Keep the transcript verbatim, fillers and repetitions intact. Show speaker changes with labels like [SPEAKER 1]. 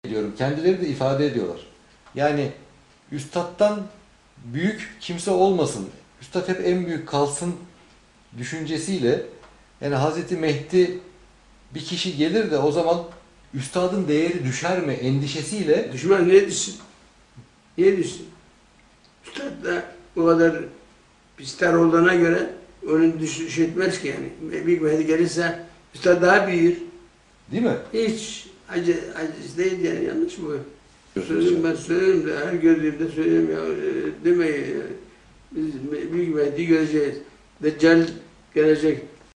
[SPEAKER 1] ediyorum. Kendileri de ifade ediyorlar. Yani üstattan büyük kimse olmasın, üstad hep en büyük kalsın düşüncesiyle, yani Hazreti Mehdi bir kişi gelir de o zaman üstadın değeri düşer mi endişesiyle.
[SPEAKER 2] Düşmez, niye düşsün? Niye düşsün? Üstad da o kadar pisler olduğuna göre onu düş etmez ki yani. Büyük Mehdi gelirse üstad daha büyür.
[SPEAKER 1] Değil mi?
[SPEAKER 2] Hiç acı, acı değil yani, yanlış mı? Söyleyeyim, ben söyleyeyim de her gördüğümde söyleyeyim ya, e, demeyin ya. Biz Büyük Mehdi göreceğiz. Deccal gelecek.